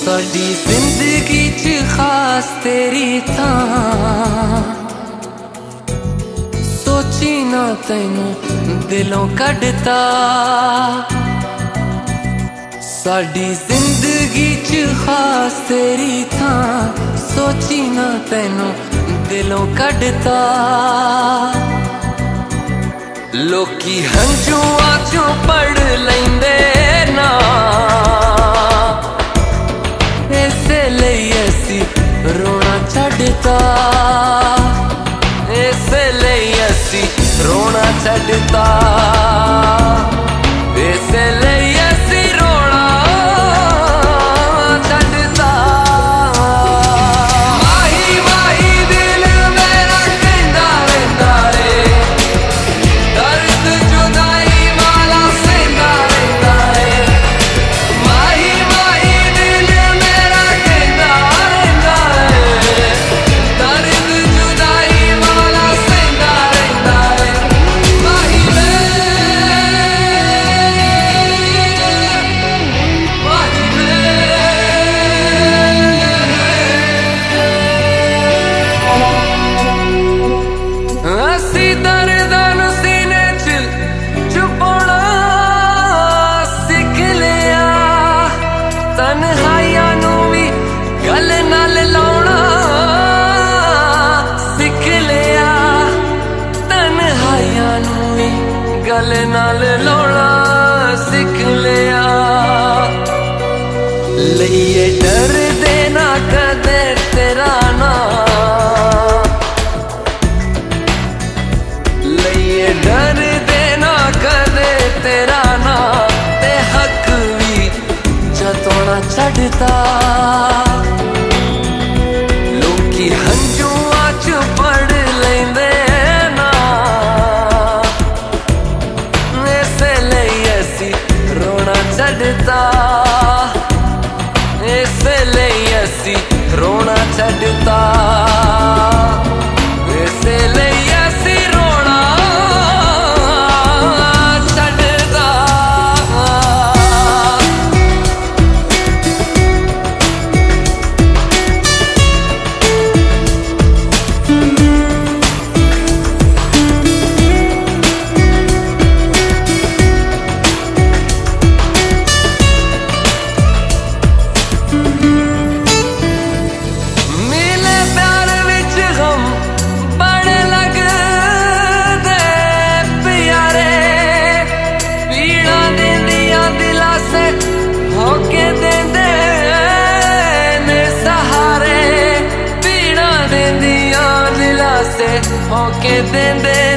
साडी जिंदगी च खास तेरी थां सोची ना तैनू दिलों कढ़ता। साडी जिंदगी च खास तेरी थां सोची ना तैनू दिलों कढ़ता। लोकी हंझुआं चों पढ़ लैंदे ना रोना छड्डता। इसलिए असी रोना छड्डता। इसलिए असी रोना छड्डता। माही माही दिल मेरा कहंदा रहिंदा रे दर्द जुदाई वाला सहंदा रहिंदा रे। माही माही दिल मेरा कहंदा गल नाल लौना सिख लिया। लइए डर देना कदे तेरा ना लइए डर देना कदे तेरा ना ते हक भी जतोना छड्डता। लोकी हंझुआं च पढ़ लैंदे छड्डता। इसलिए असी रोना छड्डता। इसलिए असी रोना छड्डता। होके देंदे